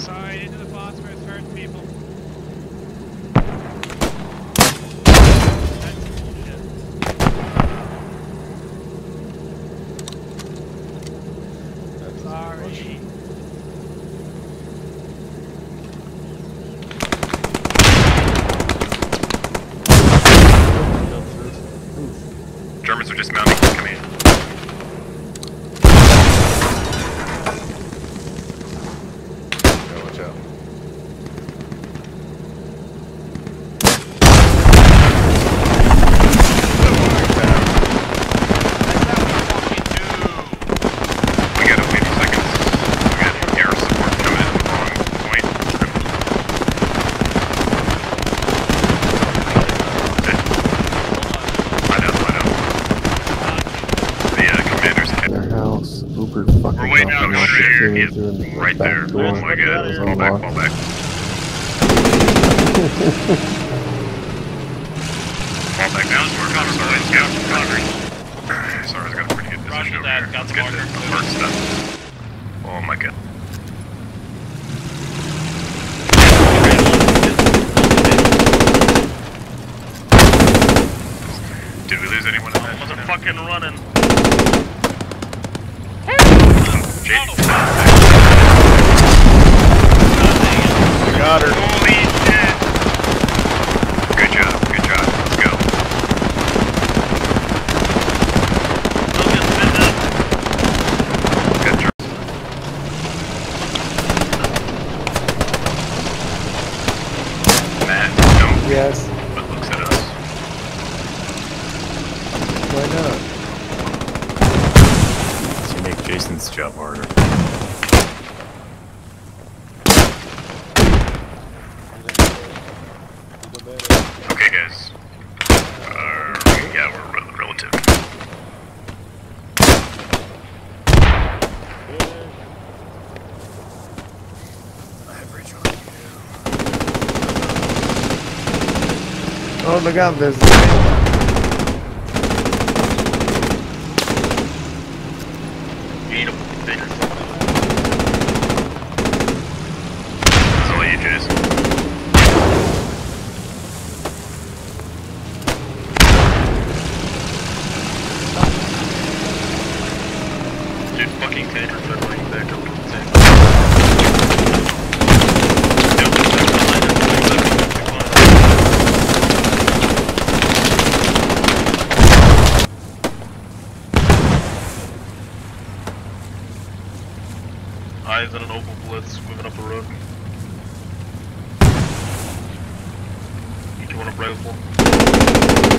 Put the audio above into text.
Alright, into the phosphorus first, people. Sorry. Germans are dismounting from command. Watch out. We got 80 seconds. We got air support coming in from the wrong point. I know. The commander's Their house, Uber fucking We're waiting out dropping off here. the He's through the right back there. door. Oh my god. It was Fall back. unlocked. Fall back down. We're coming. Sorry, I got a pretty good position over here. Let's get the hard stuff. Oh my god. Did we lose anyone in that? Wasn't fucking running. Got her. Holy shit! Good job. Let's go. Good job. Matt, no. Yes. But looks at us. Why not? To make Jason's job harder. Okay, guys. Yeah, we're relative. Oh my god, there's... Eat him. That's all you, Jason. Dude, fucking tankers are running back up to the tank. Eyes on an Opal Blitz moving up the road. Each one a rifle.